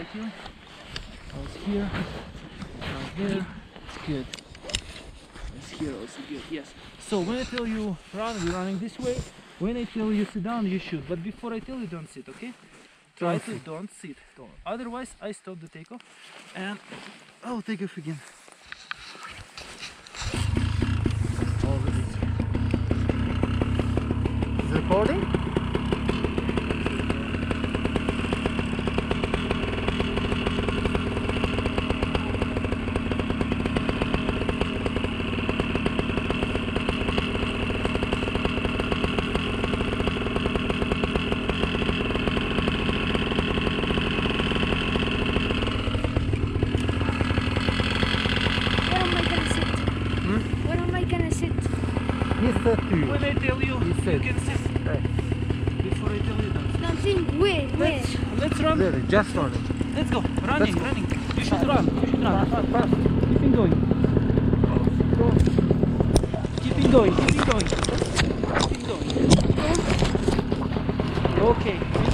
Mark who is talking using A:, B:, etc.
A: here. Also here. Right there. It's good. It's here also good. Yes. So when I tell you run, we're running this way. When I tell you sit down, you shoot. But before I tell you, don't sit, okay? Try to don't sit. Don't. Otherwise, I stop the takeoff and I'll take off again.
B: Is it recording? He said to you.
A: When I tell you,
B: He said.
A: you can sit.
B: Right.
A: Before I tell you, don't.
C: Nothing. Where?
A: Let's run.
B: There, just running.
A: Let's go. Running,
B: Let's go.
A: running. You should run. You should run.
B: Fast.
A: Keep going. Keep going. Keep going. Keep going. Okay.